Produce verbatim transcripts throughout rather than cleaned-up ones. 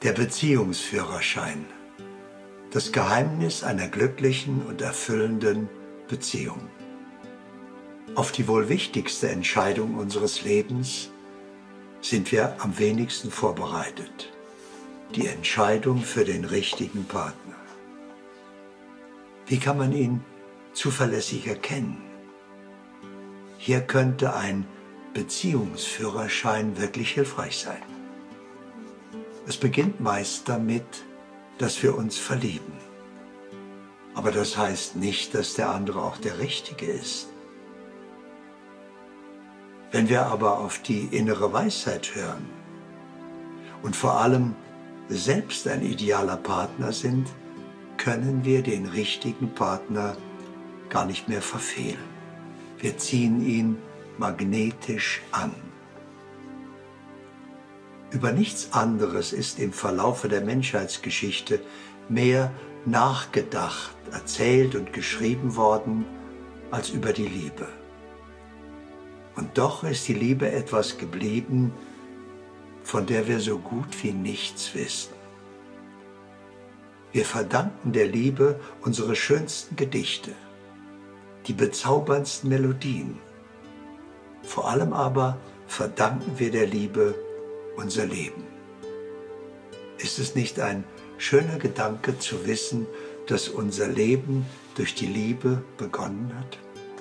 Der Beziehungsführerschein. Das Geheimnis einer glücklichen und erfüllenden Beziehung. Auf die wohl wichtigste Entscheidung unseres Lebens sind wir am wenigsten vorbereitet. Die Entscheidung für den richtigen Partner. Wie kann man ihn zuverlässig erkennen? Hier könnte ein Beziehungsführerschein wirklich hilfreich sein. Es beginnt meist damit, dass wir uns verlieben. Aber das heißt nicht, dass der andere auch der Richtige ist. Wenn wir aber auf die innere Weisheit hören und vor allem selbst ein idealer Partner sind, können wir den richtigen Partner gar nicht mehr verfehlen. Wir ziehen ihn magnetisch an. Über nichts anderes ist im Verlaufe der Menschheitsgeschichte mehr nachgedacht, erzählt und geschrieben worden als über die Liebe. Und doch ist die Liebe etwas geblieben, von der wir so gut wie nichts wissen. Wir verdanken der Liebe unsere schönsten Gedichte, die bezauberndsten Melodien. Vor allem aber verdanken wir der Liebe unser Leben. Ist es nicht ein schöner Gedanke zu wissen, dass unser Leben durch die Liebe begonnen hat?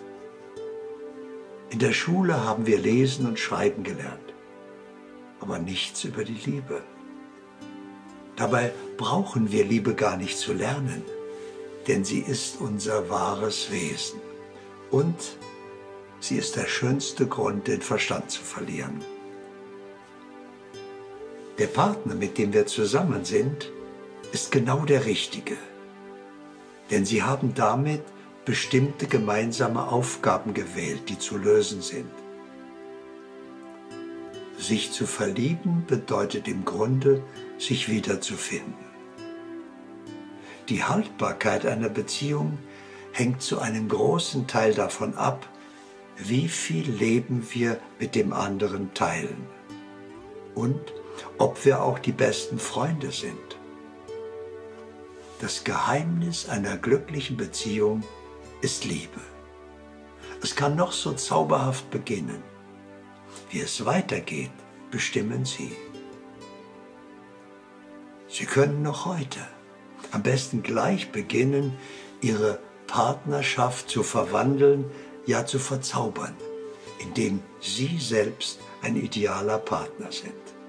In der Schule haben wir lesen und schreiben gelernt, aber nichts über die Liebe. Dabei brauchen wir Liebe gar nicht zu lernen, denn sie ist unser wahres Wesen und sie ist der schönste Grund, den Verstand zu verlieren. Der Partner, mit dem wir zusammen sind, ist genau der Richtige, denn sie haben damit bestimmte gemeinsame Aufgaben gewählt, die zu lösen sind. Sich zu verlieben bedeutet im Grunde, sich wiederzufinden. Die Haltbarkeit einer Beziehung hängt zu einem großen Teil davon ab, wie viel Leben wir mit dem anderen teilen und ob wir auch die besten Freunde sind. Das Geheimnis einer glücklichen Beziehung ist Liebe. Es kann noch so zauberhaft beginnen. Wie es weitergeht, bestimmen Sie. Sie können noch heute, am besten gleich beginnen, Ihre Partnerschaft zu verwandeln, ja zu verzaubern, indem Sie selbst ein idealer Partner sind.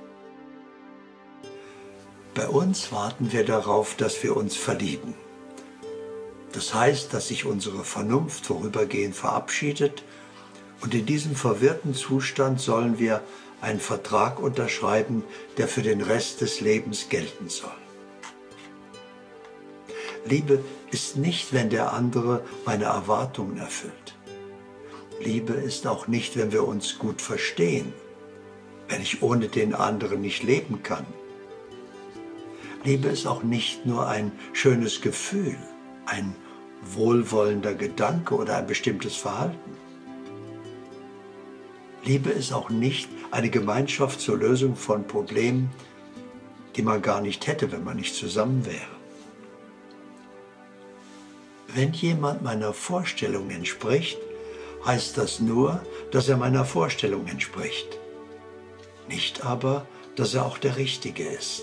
Bei uns warten wir darauf, dass wir uns verlieben. Das heißt, dass sich unsere Vernunft vorübergehend verabschiedet und in diesem verwirrten Zustand sollen wir einen Vertrag unterschreiben, der für den Rest des Lebens gelten soll. Liebe ist nicht, wenn der andere meine Erwartungen erfüllt. Liebe ist auch nicht, wenn wir uns gut verstehen, wenn ich ohne den anderen nicht leben kann. Liebe ist auch nicht nur ein schönes Gefühl, ein wohlwollender Gedanke oder ein bestimmtes Verhalten. Liebe ist auch nicht eine Gemeinschaft zur Lösung von Problemen, die man gar nicht hätte, wenn man nicht zusammen wäre. Wenn jemand meiner Vorstellung entspricht, heißt das nur, dass er meiner Vorstellung entspricht. Nicht aber, dass er auch der Richtige ist.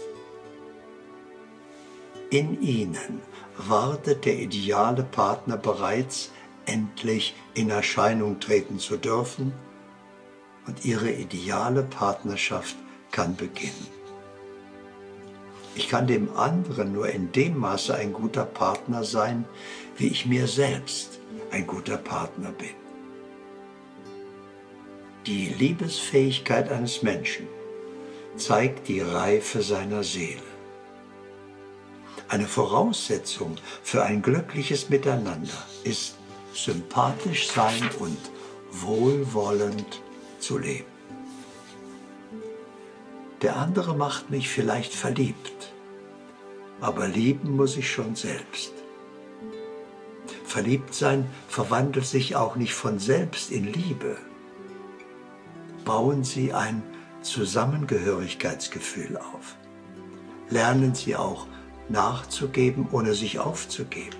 In Ihnen wartet der ideale Partner bereits, endlich in Erscheinung treten zu dürfen, und Ihre ideale Partnerschaft kann beginnen. Ich kann dem anderen nur in dem Maße ein guter Partner sein, wie ich mir selbst ein guter Partner bin. Die Liebesfähigkeit eines Menschen zeigt die Reife seiner Seele. Eine Voraussetzung für ein glückliches Miteinander ist, sympathisch sein und wohlwollend zu leben. Der andere macht mich vielleicht verliebt, aber lieben muss ich schon selbst. Verliebtsein verwandelt sich auch nicht von selbst in Liebe. Bauen Sie ein Zusammengehörigkeitsgefühl auf. lernen Sie auch nachzugeben, ohne sich aufzugeben.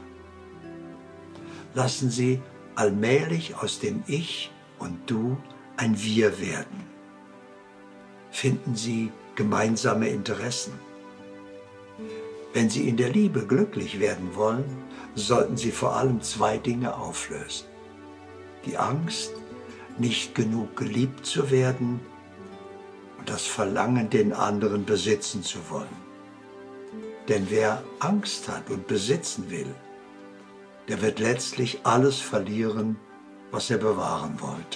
Lassen Sie allmählich aus dem Ich und Du ein Wir werden. Finden Sie gemeinsame Interessen. Wenn Sie in der Liebe glücklich werden wollen, sollten Sie vor allem zwei Dinge auflösen. Die Angst, nicht genug geliebt zu werden, und das Verlangen, den anderen besitzen zu wollen. Denn wer Angst hat und besitzen will, der wird letztlich alles verlieren, was er bewahren wollte.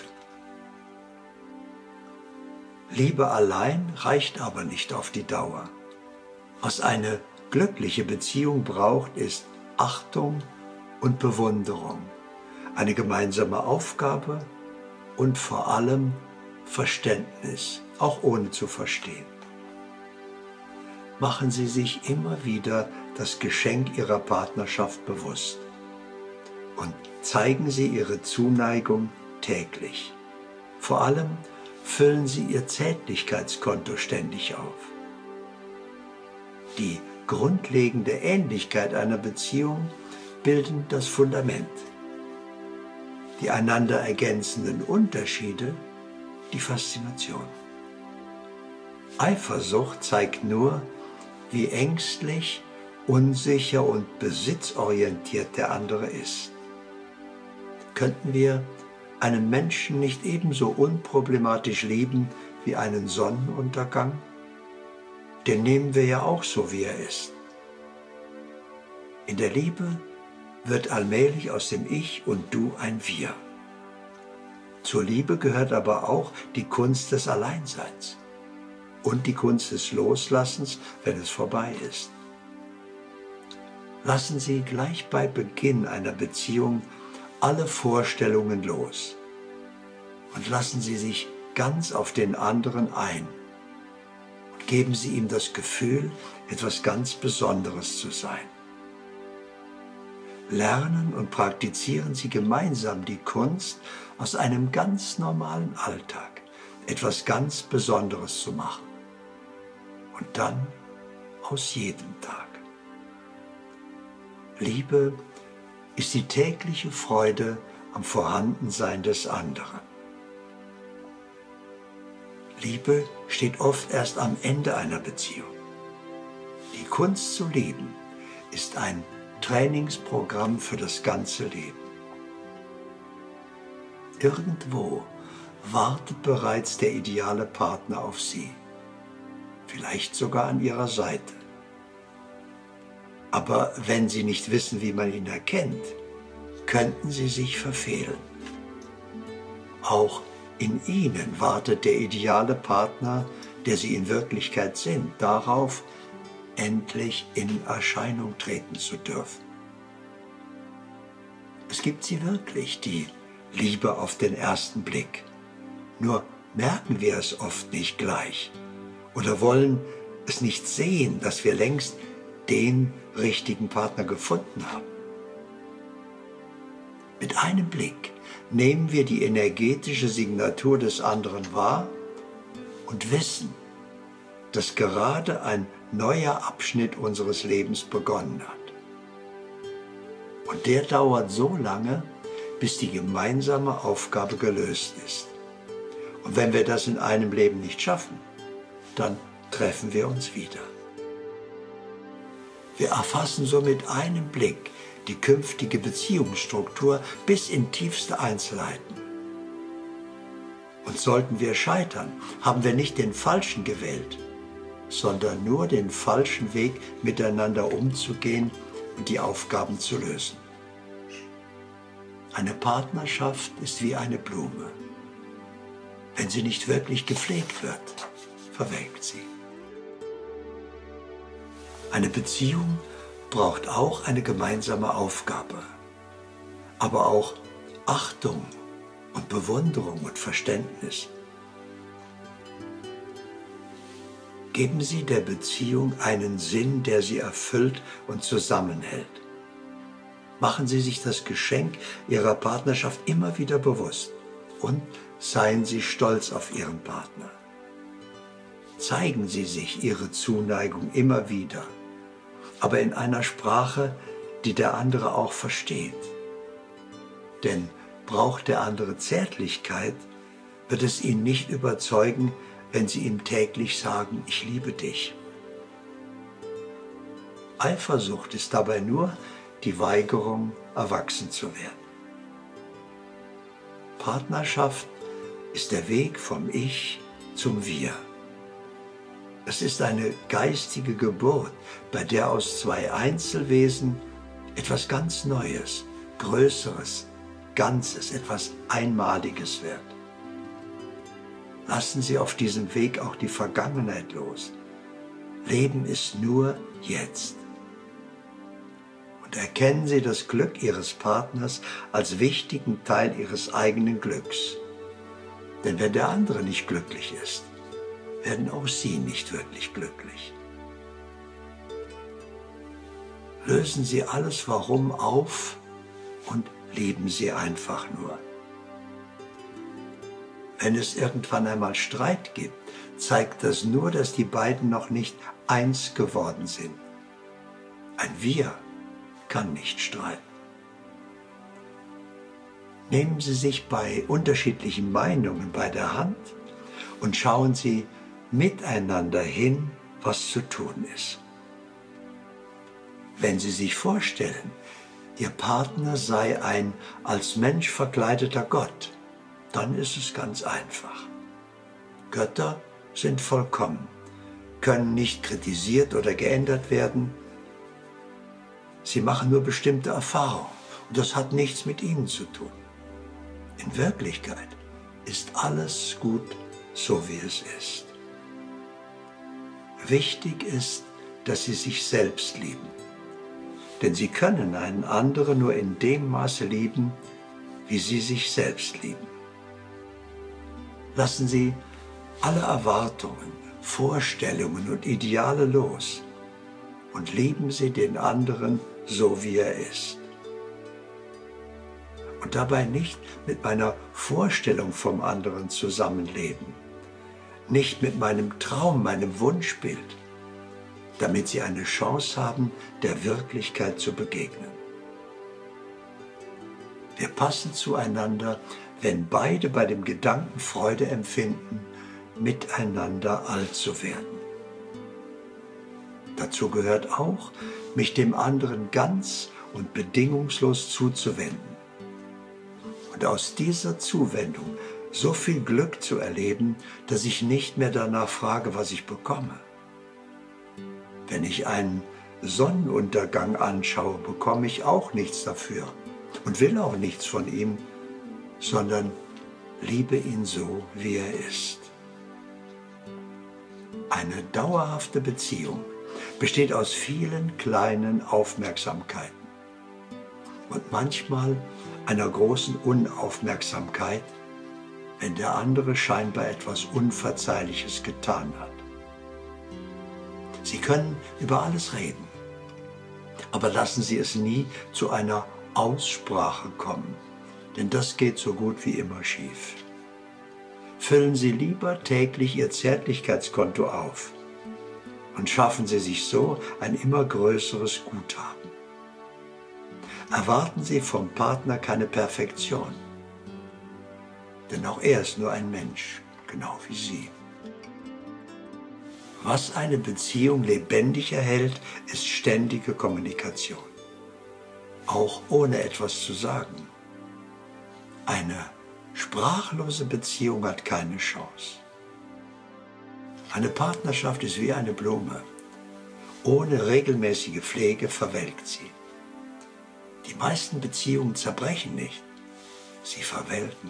Liebe allein reicht aber nicht auf die Dauer. Was eine glückliche Beziehung braucht, ist Achtung und Bewunderung, eine gemeinsame Aufgabe und vor allem Verständnis, auch ohne zu verstehen. Machen Sie sich immer wieder das Geschenk Ihrer Partnerschaft bewusst und zeigen Sie Ihre Zuneigung täglich. Vor allem füllen Sie Ihr Zärtlichkeitskonto ständig auf. Die grundlegende Ähnlichkeit einer Beziehung bilden das Fundament. Die einander ergänzenden Unterschiede die Faszination. Eifersucht zeigt nur, wie ängstlich, unsicher und besitzorientiert der andere ist. Könnten wir einen Menschen nicht ebenso unproblematisch lieben wie einen Sonnenuntergang? Den nehmen wir ja auch so, wie er ist. In der Liebe wird allmählich aus dem Ich und Du ein Wir. Zur Liebe gehört aber auch die Kunst des Alleinseins und die Kunst des Loslassens, wenn es vorbei ist. Lassen Sie gleich bei Beginn einer Beziehung alle Vorstellungen los und lassen Sie sich ganz auf den anderen ein und geben Sie ihm das Gefühl, etwas ganz Besonderes zu sein. Lernen und praktizieren Sie gemeinsam die Kunst, aus einem ganz normalen Alltag etwas ganz Besonderes zu machen. Und dann aus jedem Tag. Liebe ist die tägliche Freude am Vorhandensein des anderen. Liebe steht oft erst am Ende einer Beziehung. Die Kunst zu lieben ist ein Trainingsprogramm für das ganze Leben. Irgendwo wartet bereits der ideale Partner auf Sie, vielleicht sogar an Ihrer Seite. Aber wenn Sie nicht wissen, wie man ihn erkennt, könnten Sie sich verfehlen. Auch in Ihnen wartet der ideale Partner, der Sie in Wirklichkeit sind, darauf, endlich in Erscheinung treten zu dürfen. Es gibt sie wirklich, die Liebe auf den ersten Blick. Nur merken wir es oft nicht gleich oder wollen es nicht sehen, dass wir längst den richtigen Partner gefunden haben. Mit einem Blick nehmen wir die energetische Signatur des anderen wahr und wissen, dass gerade ein neuer Abschnitt unseres Lebens begonnen hat. Und der dauert so lange, bis die gemeinsame Aufgabe gelöst ist. Und wenn wir das in einem Leben nicht schaffen, dann treffen wir uns wieder. Wir erfassen so mit einem Blick die künftige Beziehungsstruktur bis in tiefste Einzelheiten. Und sollten wir scheitern, haben wir nicht den Falschen gewählt, sondern nur den falschen Weg, miteinander umzugehen und die Aufgaben zu lösen. Eine Partnerschaft ist wie eine Blume. Wenn sie nicht wirklich gepflegt wird, verwelkt sie. Eine Beziehung braucht auch eine gemeinsame Aufgabe, aber auch Achtung und Bewunderung und Verständnis. Geben Sie der Beziehung einen Sinn, der sie erfüllt und zusammenhält. Machen Sie sich das Geschenk Ihrer Partnerschaft immer wieder bewusst und seien Sie stolz auf Ihren Partner. zeigen Sie sich Ihre Zuneigung immer wieder, aber in einer Sprache, die der andere auch versteht. Denn braucht der andere Zärtlichkeit, wird es ihn nicht überzeugen, wenn Sie ihm täglich sagen, ich liebe dich. Eifersucht ist dabei nur die Weigerung, erwachsen zu werden. Partnerschaft ist der Weg vom Ich zum Wir. Es ist eine geistige Geburt, bei der aus zwei Einzelwesen etwas ganz Neues, Größeres, Ganzes, etwas Einmaliges wird. Lassen Sie auf diesem Weg auch die Vergangenheit los. Leben ist nur jetzt. Und erkennen Sie das Glück Ihres Partners als wichtigen Teil Ihres eigenen Glücks. Denn wenn der andere nicht glücklich ist, werden auch Sie nicht wirklich glücklich. Lösen Sie alles Warum auf und lieben Sie einfach nur. Wenn es irgendwann einmal Streit gibt, zeigt das nur, dass die beiden noch nicht eins geworden sind. Ein Wir kann nicht streiten. Nehmen Sie sich bei unterschiedlichen Meinungen bei der Hand und schauen Sie miteinander hin, was zu tun ist. Wenn Sie sich vorstellen, Ihr Partner sei ein als Mensch verkleideter Gott, dann ist es ganz einfach. Götter sind vollkommen, können nicht kritisiert oder geändert werden. Sie machen nur bestimmte Erfahrungen und das hat nichts mit ihnen zu tun. In Wirklichkeit ist alles gut, so wie es ist. Wichtig ist, dass Sie sich selbst lieben. Denn Sie können einen anderen nur in dem Maße lieben, wie Sie sich selbst lieben. Lassen Sie alle Erwartungen, Vorstellungen und Ideale los und lieben Sie den anderen so, wie er ist. Und dabei nicht mit meiner Vorstellung vom anderen zusammenleben, nicht mit meinem Traum, meinem Wunschbild, damit Sie eine Chance haben, der Wirklichkeit zu begegnen. Wir passen zueinander, wenn beide bei dem Gedanken Freude empfinden, miteinander alt zu werden. Dazu gehört auch, mich dem anderen ganz und bedingungslos zuzuwenden. Und aus dieser Zuwendung so viel Glück zu erleben, dass ich nicht mehr danach frage, was ich bekomme. Wenn ich einen Sonnenuntergang anschaue, bekomme ich auch nichts dafür und will auch nichts von ihm, sondern liebe ihn so, wie er ist. Eine dauerhafte Beziehung besteht aus vielen kleinen Aufmerksamkeiten und manchmal einer großen Unaufmerksamkeit, wenn der andere scheinbar etwas Unverzeihliches getan hat. Sie können über alles reden, aber lassen Sie es nie zu einer Aussprache kommen, denn das geht so gut wie immer schief. Füllen Sie lieber täglich Ihr Zärtlichkeitskonto auf und schaffen Sie sich so ein immer größeres Guthaben. Erwarten Sie vom Partner keine Perfektion, denn auch er ist nur ein Mensch, genau wie Sie. Was eine Beziehung lebendig erhält, ist ständige Kommunikation, auch ohne etwas zu sagen. Eine sprachlose Beziehung hat keine Chance. Eine Partnerschaft ist wie eine Blume. Ohne regelmäßige Pflege verwelkt sie. Die meisten Beziehungen zerbrechen nicht, sie verwelken.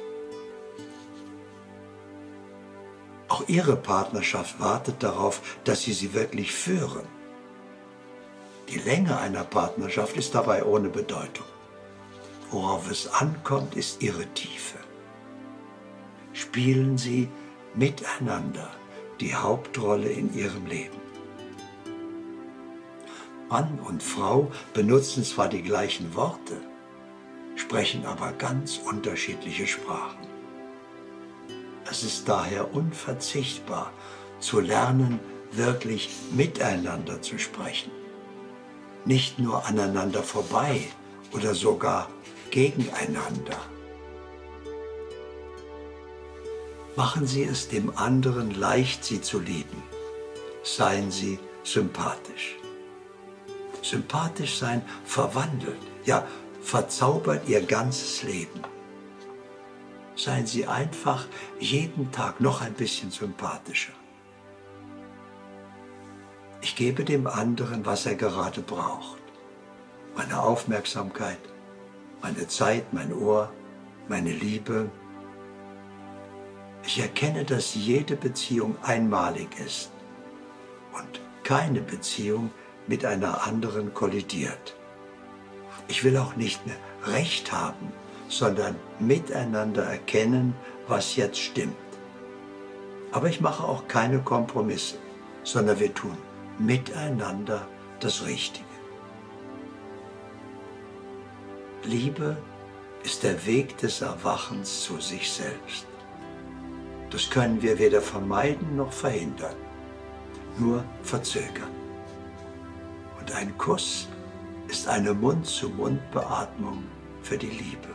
Auch Ihre Partnerschaft wartet darauf, dass Sie sie wirklich führen. Die Länge einer Partnerschaft ist dabei ohne Bedeutung. Worauf es ankommt, ist Ihre Tiefe. Spielen Sie miteinander die Hauptrolle in Ihrem Leben. Mann und Frau benutzen zwar die gleichen Worte, sprechen aber ganz unterschiedliche Sprachen. Es ist daher unverzichtbar, zu lernen, wirklich miteinander zu sprechen. Nicht nur aneinander vorbei oder sogar gegeneinander. Machen Sie es dem anderen leicht, Sie zu lieben. Seien Sie sympathisch. Sympathisch sein verwandelt, ja, verzaubert Ihr ganzes Leben. Seien Sie einfach jeden Tag noch ein bisschen sympathischer. Ich gebe dem anderen, was er gerade braucht. Meine Aufmerksamkeit, meine Zeit, mein Ohr, meine Liebe. Ich erkenne, dass jede Beziehung einmalig ist und keine Beziehung mit einer anderen kollidiert. Ich will auch nicht mehr Recht haben, sondern miteinander erkennen, was jetzt stimmt. Aber ich mache auch keine Kompromisse, sondern wir tun miteinander das Richtige. Liebe ist der Weg des Erwachens zu sich selbst. Das können wir weder vermeiden noch verhindern, nur verzögern. Und ein Kuss ist eine Mund-zu-Mund-Beatmung für die Liebe.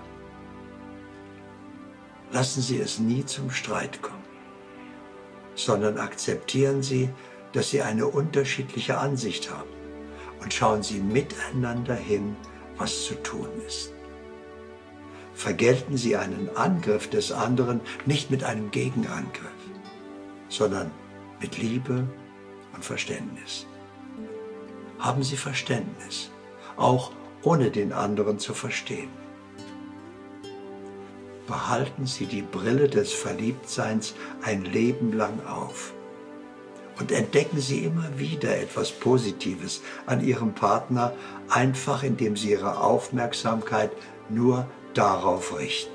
Lassen Sie es nie zum Streit kommen, sondern akzeptieren Sie, dass Sie eine unterschiedliche Ansicht haben und schauen Sie miteinander hin, was zu tun ist. Vergelten Sie einen Angriff des anderen nicht mit einem Gegenangriff, sondern mit Liebe und Verständnis. Haben Sie Verständnis, auch ohne den anderen zu verstehen. Behalten Sie die Brille des Verliebtseins ein Leben lang auf und entdecken Sie immer wieder etwas Positives an Ihrem Partner, einfach indem Sie Ihre Aufmerksamkeit nur darauf richten.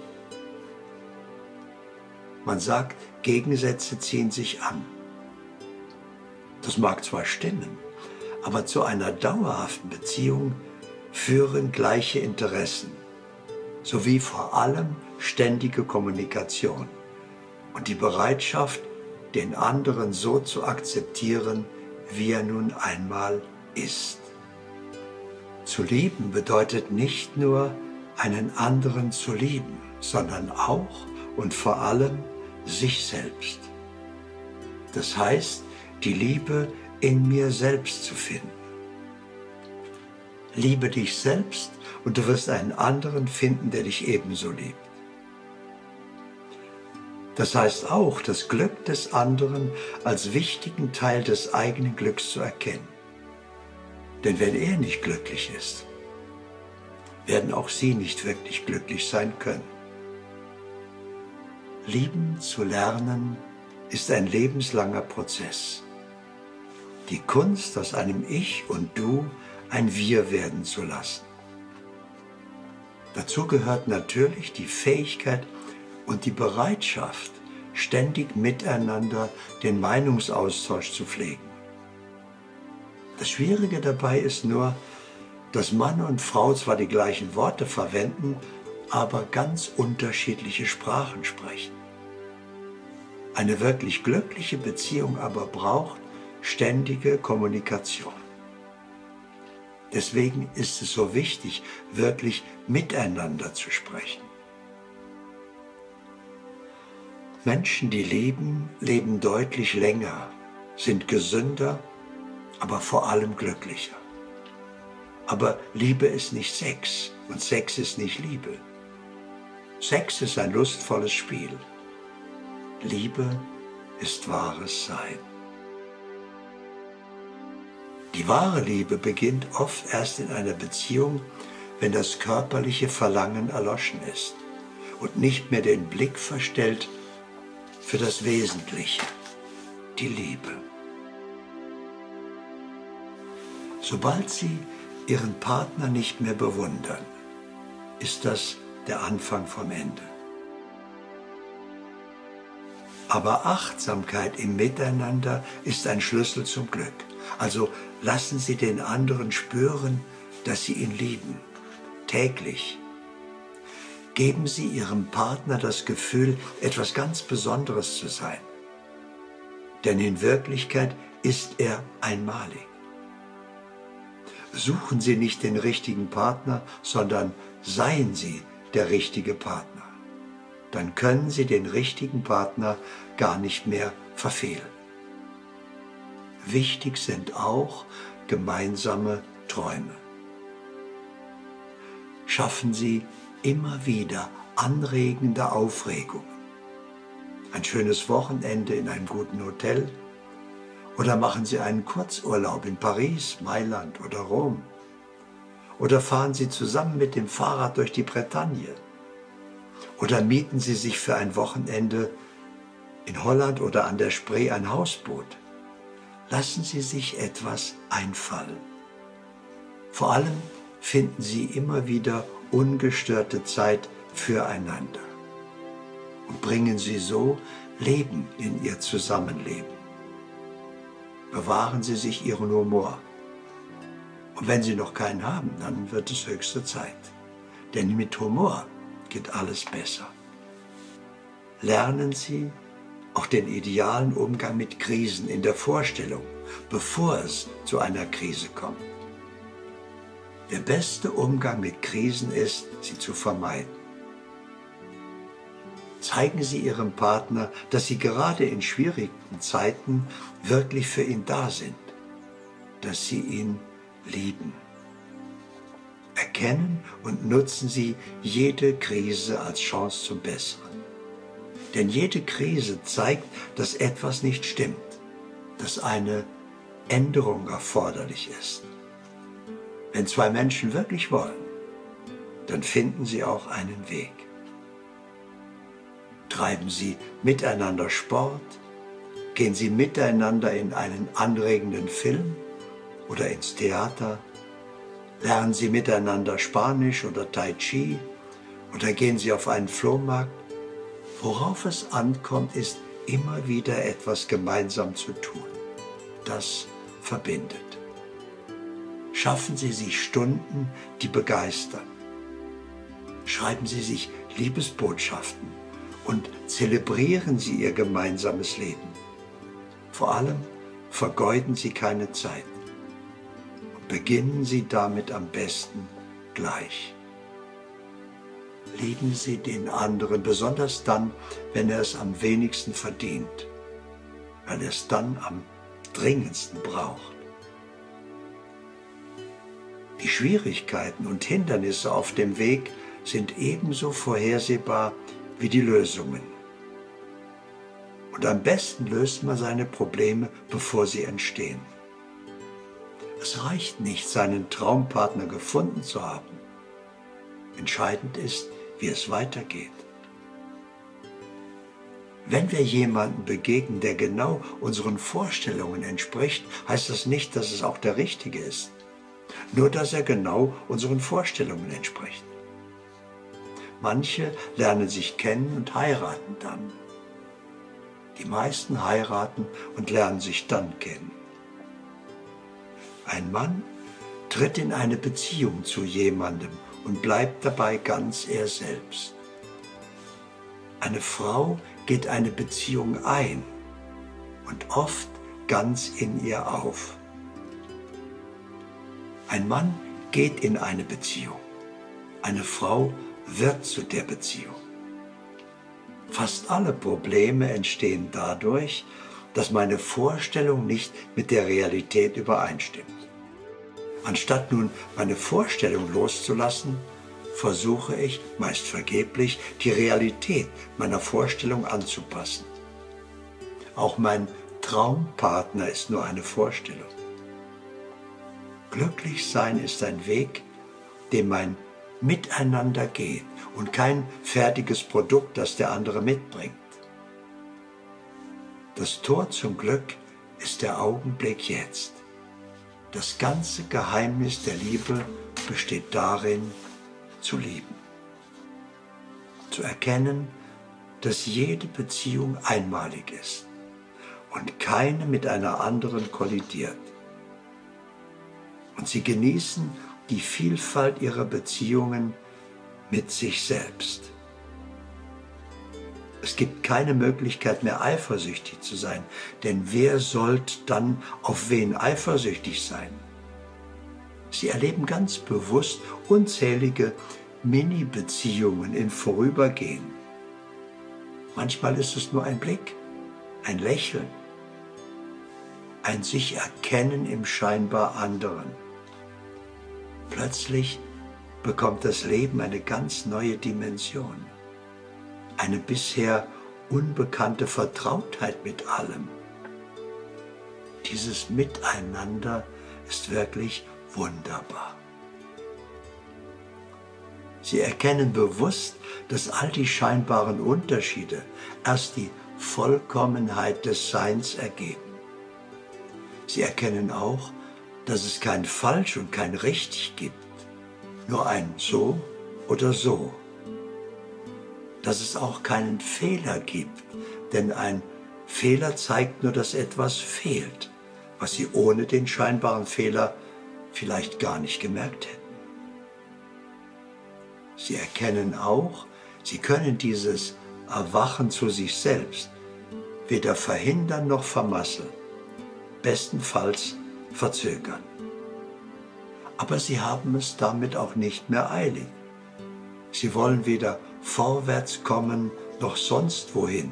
Man sagt, Gegensätze ziehen sich an. Das mag zwar stimmen, aber zu einer dauerhaften Beziehung führen gleiche Interessen, sowie vor allem ständige Kommunikation und die Bereitschaft, den anderen so zu akzeptieren, wie er nun einmal ist. Zu lieben bedeutet nicht nur, einen anderen zu lieben, sondern auch und vor allem sich selbst. Das heißt, die Liebe in mir selbst zu finden. Liebe dich selbst und du wirst einen anderen finden, der dich ebenso liebt. Das heißt auch, das Glück des anderen als wichtigen Teil des eigenen Glücks zu erkennen. Denn wenn er nicht glücklich ist, werden auch Sie nicht wirklich glücklich sein können. Lieben zu lernen ist ein lebenslanger Prozess. Die Kunst, aus einem Ich und Du ein Wir werden zu lassen. Dazu gehört natürlich die Fähigkeit und die Bereitschaft, ständig miteinander den Meinungsaustausch zu pflegen. Das Schwierige dabei ist nur, dass Mann und Frau zwar die gleichen Worte verwenden, aber ganz unterschiedliche Sprachen sprechen. Eine wirklich glückliche Beziehung aber braucht ständige Kommunikation. Deswegen ist es so wichtig, wirklich miteinander zu sprechen. Menschen, die lieben, leben deutlich länger, sind gesünder, aber vor allem glücklicher. Aber Liebe ist nicht Sex und Sex ist nicht Liebe. Sex ist ein lustvolles Spiel. Liebe ist wahres Sein. Die wahre Liebe beginnt oft erst in einer Beziehung, wenn das körperliche Verlangen erloschen ist und nicht mehr den Blick verstellt für das Wesentliche, die Liebe. Sobald Sie Ihren Partner nicht mehr bewundern, ist das der Anfang vom Ende. Aber Achtsamkeit im Miteinander ist ein Schlüssel zum Glück. Also lassen Sie den anderen spüren, dass Sie ihn lieben, täglich. Geben Sie Ihrem Partner das Gefühl, etwas ganz Besonderes zu sein. denn in Wirklichkeit ist er einmalig. Suchen Sie nicht den richtigen Partner, sondern seien Sie der richtige Partner. Dann können Sie den richtigen Partner gar nicht mehr verfehlen. Wichtig sind auch gemeinsame Träume. Schaffen Sie immer wieder anregende Aufregungen. Ein schönes Wochenende in einem guten Hotel oder machen Sie einen Kurzurlaub in Paris, Mailand oder Rom. Oder fahren Sie zusammen mit dem Fahrrad durch die Bretagne. Oder mieten Sie sich für ein Wochenende in Holland oder an der Spree ein Hausboot. Lassen Sie sich etwas einfallen. Vor allem finden Sie immer wieder ungestörte Zeit füreinander und bringen Sie so Leben in Ihr Zusammenleben. Bewahren Sie sich Ihren Humor. Und wenn Sie noch keinen haben, dann wird es höchste Zeit. Denn mit Humor geht alles besser. Lernen Sie auch den idealen Umgang mit Krisen in der Vorstellung, bevor es zu einer Krise kommt. Der beste Umgang mit Krisen ist, sie zu vermeiden. Zeigen Sie Ihrem Partner, dass Sie gerade in schwierigen Zeiten wirklich für ihn da sind, dass Sie ihn lieben. Erkennen und nutzen Sie jede Krise als Chance zum Besseren. Denn jede Krise zeigt, dass etwas nicht stimmt, dass eine Änderung erforderlich ist. Wenn zwei Menschen wirklich wollen, dann finden sie auch einen Weg. Treiben Sie miteinander Sport, gehen Sie miteinander in einen anregenden Film oder ins Theater, lernen Sie miteinander Spanisch oder Tai Chi oder gehen Sie auf einen Flohmarkt. Worauf es ankommt, ist immer wieder etwas gemeinsam zu tun. Das verbindet. Schaffen Sie sich Stunden, die begeistern. Schreiben Sie sich Liebesbotschaften und zelebrieren Sie Ihr gemeinsames Leben. Vor allem vergeuden Sie keine Zeit. Und beginnen Sie damit am besten gleich. Lieben Sie den anderen, besonders dann, wenn er es am wenigsten verdient, weil er es dann am dringendsten braucht. Die Schwierigkeiten und Hindernisse auf dem Weg sind ebenso vorhersehbar wie die Lösungen. Und am besten löst man seine Probleme, bevor sie entstehen. Es reicht nicht, seinen Traumpartner gefunden zu haben. Entscheidend ist, wie es weitergeht. Wenn wir jemandem begegnen, der genau unseren Vorstellungen entspricht, heißt das nicht, dass es auch der Richtige ist. Nur, dass er genau unseren Vorstellungen entspricht. Manche lernen sich kennen und heiraten dann. Die meisten heiraten und lernen sich dann kennen. Ein Mann tritt in eine Beziehung zu jemandem und bleibt dabei ganz er selbst. Eine Frau geht eine Beziehung ein und oft ganz in ihr auf. Ein Mann geht in eine Beziehung. Eine Frau wird zu der Beziehung. Fast alle Probleme entstehen dadurch, dass meine Vorstellung nicht mit der Realität übereinstimmt. Anstatt nun meine Vorstellung loszulassen, versuche ich, meist vergeblich, die Realität meiner Vorstellung anzupassen. Auch mein Traumpartner ist nur eine Vorstellung. Glücklich sein ist ein Weg, den mein Miteinander geht und kein fertiges Produkt, das der andere mitbringt. Das Tor zum Glück ist der Augenblick jetzt. Das ganze Geheimnis der Liebe besteht darin, zu lieben. Zu erkennen, dass jede Beziehung einmalig ist und keine mit einer anderen kollidiert. Und sie genießen die Vielfalt ihrer Beziehungen mit sich selbst. Es gibt keine Möglichkeit mehr, eifersüchtig zu sein, denn wer sollte dann auf wen eifersüchtig sein? Sie erleben ganz bewusst unzählige Mini-Beziehungen im Vorübergehen. Manchmal ist es nur ein Blick, ein Lächeln, ein sich erkennen im scheinbar anderen. Plötzlich bekommt das Leben eine ganz neue Dimension, eine bisher unbekannte Vertrautheit mit allem. Dieses Miteinander ist wirklich wunderbar. Sie erkennen bewusst, dass all die scheinbaren Unterschiede erst die Vollkommenheit des Seins ergeben. Sie erkennen auch, dass es kein Falsch und kein Richtig gibt, nur ein So oder So. Dass es auch keinen Fehler gibt, denn ein Fehler zeigt nur, dass etwas fehlt, was Sie ohne den scheinbaren Fehler vielleicht gar nicht gemerkt hätten. Sie erkennen auch, Sie können dieses Erwachen zu sich selbst weder verhindern noch vermasseln, bestenfalls verzögern. Aber Sie haben es damit auch nicht mehr eilig. Sie wollen weder vorwärts kommen noch sonst wohin.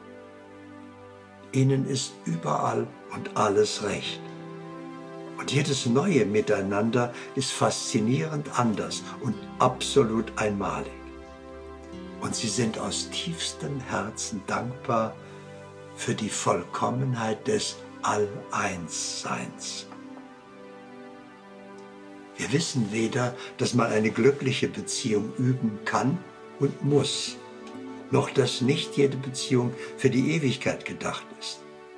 Ihnen ist überall und alles recht. Und jedes neue Miteinander ist faszinierend anders und absolut einmalig. Und Sie sind aus tiefstem Herzen dankbar für die Vollkommenheit des All-Eins-Seins. Wir wissen weder, dass man eine glückliche Beziehung üben kann und muss, noch dass nicht jede Beziehung für die Ewigkeit gedacht ist.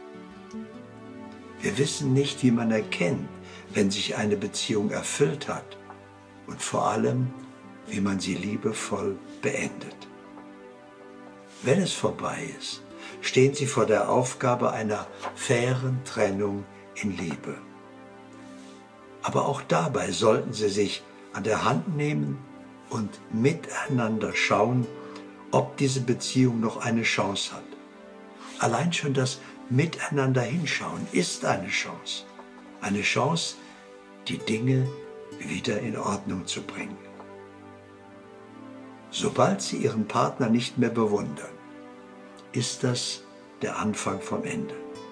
Wir wissen nicht, wie man erkennt, wenn sich eine Beziehung erfüllt hat und vor allem, wie man sie liebevoll beendet. Wenn es vorbei ist, stehen Sie vor der Aufgabe einer fairen Trennung in Liebe. Aber auch dabei sollten Sie sich an der Hand nehmen und miteinander schauen, ob diese Beziehung noch eine Chance hat. Allein schon das Miteinander hinschauen ist eine Chance. Eine Chance, die Dinge wieder in Ordnung zu bringen. Sobald Sie Ihren Partner nicht mehr bewundern, ist das der Anfang vom Ende.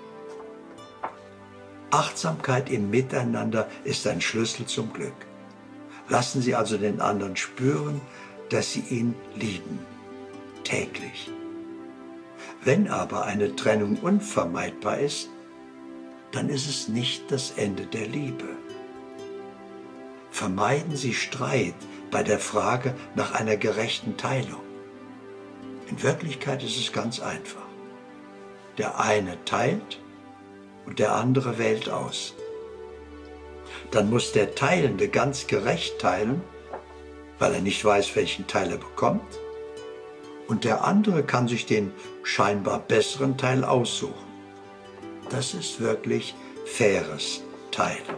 Achtsamkeit im Miteinander ist ein Schlüssel zum Glück. Lassen Sie also den anderen spüren, dass Sie ihn lieben, täglich. Wenn aber eine Trennung unvermeidbar ist, dann ist es nicht das Ende der Liebe. Vermeiden Sie Streit bei der Frage nach einer gerechten Teilung. In Wirklichkeit ist es ganz einfach. Der eine teilt und der andere wählt aus. Dann muss der Teilende ganz gerecht teilen, weil er nicht weiß, welchen Teil er bekommt. Und der andere kann sich den scheinbar besseren Teil aussuchen. Das ist wirklich faires Teilen.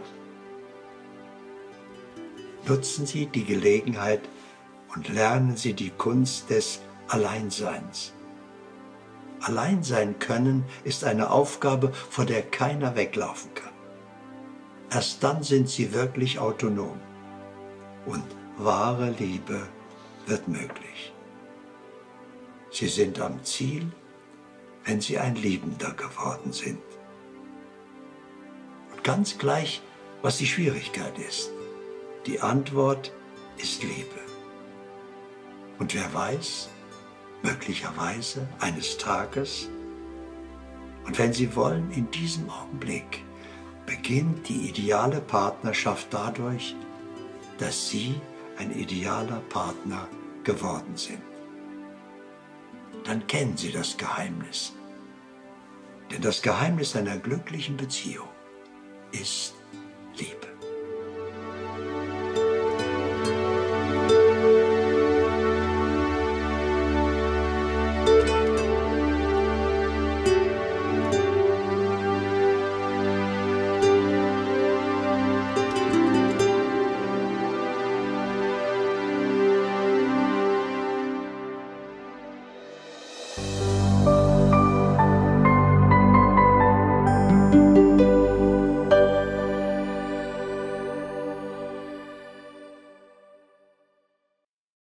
Nutzen Sie die Gelegenheit und lernen Sie die Kunst des Alleinseins. Allein sein können ist eine Aufgabe, vor der keiner weglaufen kann. Erst dann sind Sie wirklich autonom und wahre Liebe wird möglich. Sie sind am Ziel, wenn Sie ein Liebender geworden sind. Und ganz gleich, was die Schwierigkeit ist, die Antwort ist Liebe. Und wer weiß, möglicherweise eines Tages, und wenn Sie wollen, in diesem Augenblick, beginnt die ideale Partnerschaft dadurch, dass Sie ein idealer Partner geworden sind. Dann kennen Sie das Geheimnis. Denn das Geheimnis einer glücklichen Beziehung ist Liebe.